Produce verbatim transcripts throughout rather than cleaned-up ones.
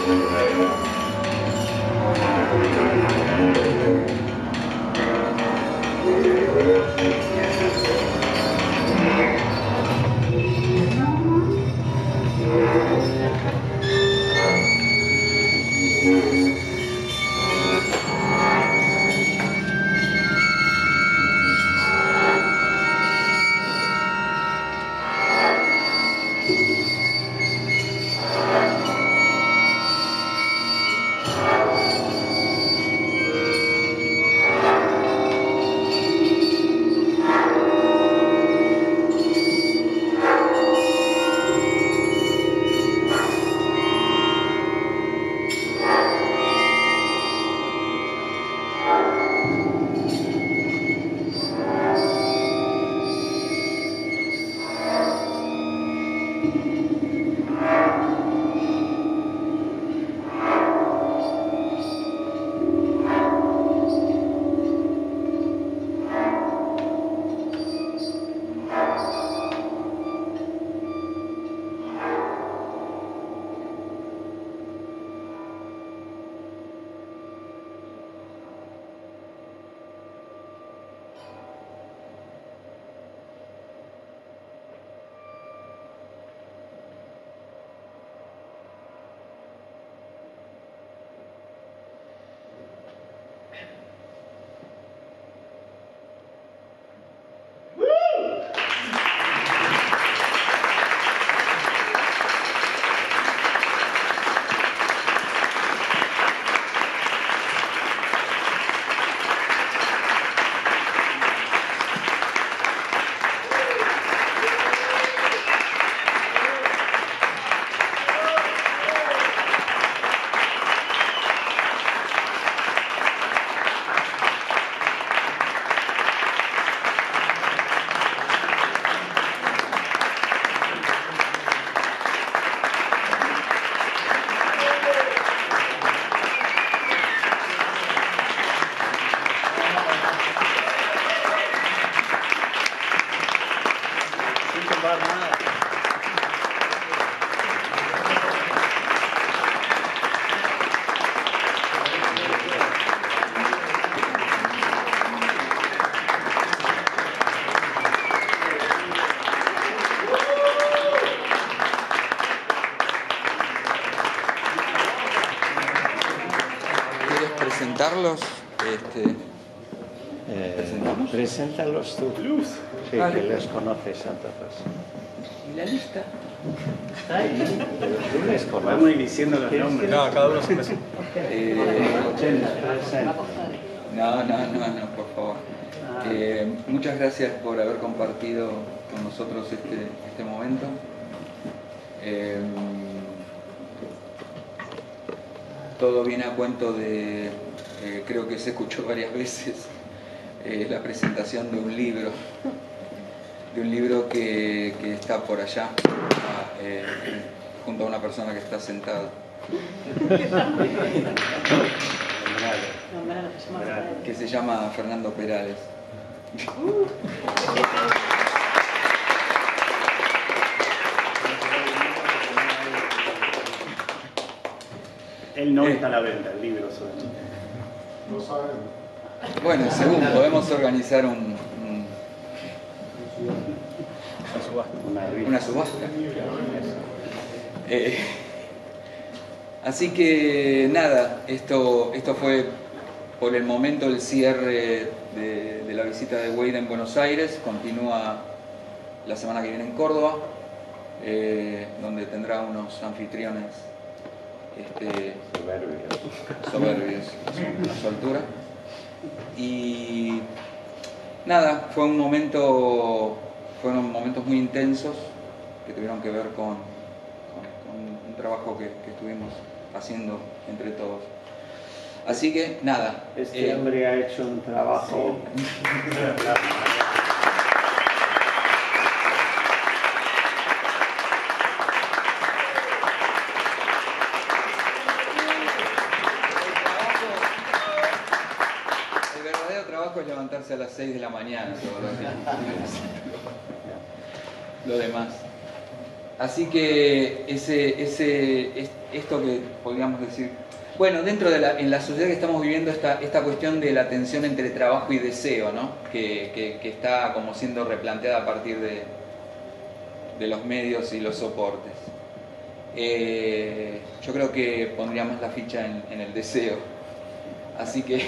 presentarlos, este, eh, preséntalos tú. Sí, vale. Que les conoces a todos. ¿Y la lista? Está ahí, pero tú les conoces. Vamos a ir diciendo los nombres. No, cada uno se presenta. Eh, no, no, no, no, por favor. Eh, muchas gracias por haber compartido con nosotros este, este momento. Eh, todo viene a cuento de, eh, creo que se escuchó varias veces, eh, la presentación de un libro, de un libro que, que está por allá, eh, junto a una persona que está sentada. Que se llama Fernando Perales. Él no está a la venta, el libro solamente. No sabemos. Bueno, según podemos organizar un, un, Una subasta. una, una subasta. Eh, así que nada, esto, esto fue por el momento el cierre de, de la visita de Wade en Buenos Aires. Continúa la semana que viene en Córdoba, eh, donde tendrá unos anfitriones este, Soberbios. soberbios a su altura. Y nada, fue un momento, fueron momentos muy intensos que tuvieron que ver con, con, con un trabajo que, que estuvimos haciendo entre todos. Así que nada. Este eh, hombre ha hecho un trabajo. Sí. Es levantarse a las seis de la mañana todos los días. Lo demás. Así que ese, ese, esto que podríamos decir, bueno, dentro de la, en la sociedad que estamos viviendo esta, esta cuestión de la tensión entre trabajo y deseo, ¿no? que, que, que está como siendo replanteada a partir de, de los medios y los soportes. Eh, yo creo que pondríamos la ficha en, en el deseo. Así que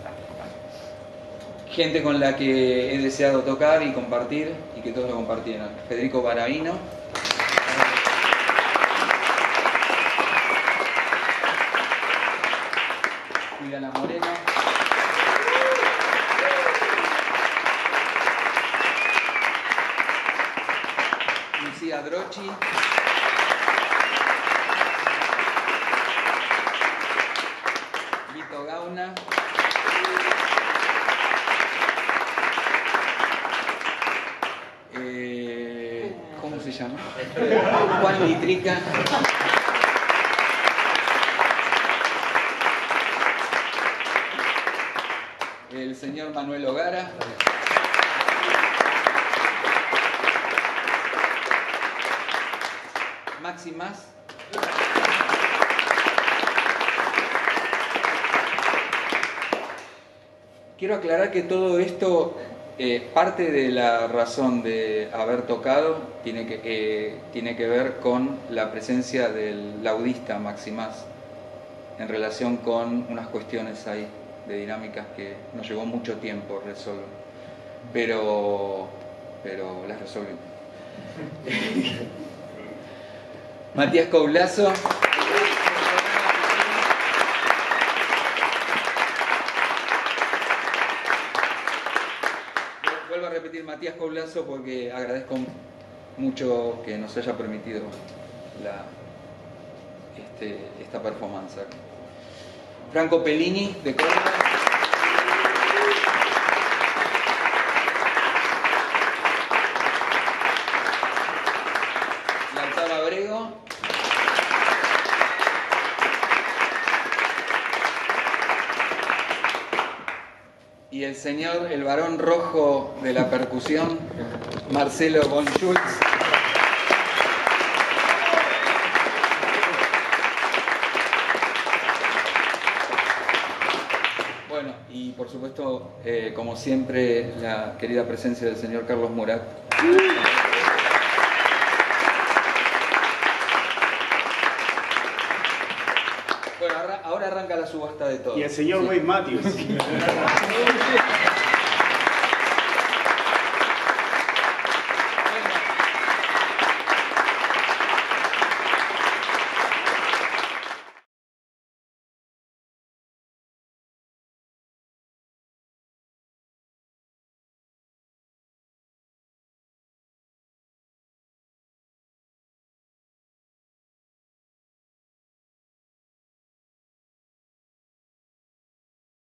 gente con la que he deseado tocar y compartir y que todos lo compartieran. Federico Baravino. Juliana Moreno. Lucía Drochi. Vito Gauna. Eh, ¿Cómo se llama? Juan Litrica. El señor Manuel Hogara. Maxi Más. Quiero aclarar que todo esto, eh, parte de la razón de haber tocado tiene que, eh, tiene que ver con la presencia del laudista Maxi Más en relación con unas cuestiones ahí de dinámicas que nos llevó mucho tiempo resolver, pero, pero las resolvimos. Matías Coulazo. Vuelvo a repetir Matías Coulazo porque agradezco mucho que nos haya permitido la, este, esta performance. Franco Pellini, de Córdoba. Lautaro Abrego. Y el señor, el varón rojo de la percusión, Marcelo von Schulz. Bueno, y por supuesto, eh, como siempre, la querida presencia del señor Carlos Murat. Bueno, ahora arranca la subasta de todo. Y el señor sí. Wade Matthews.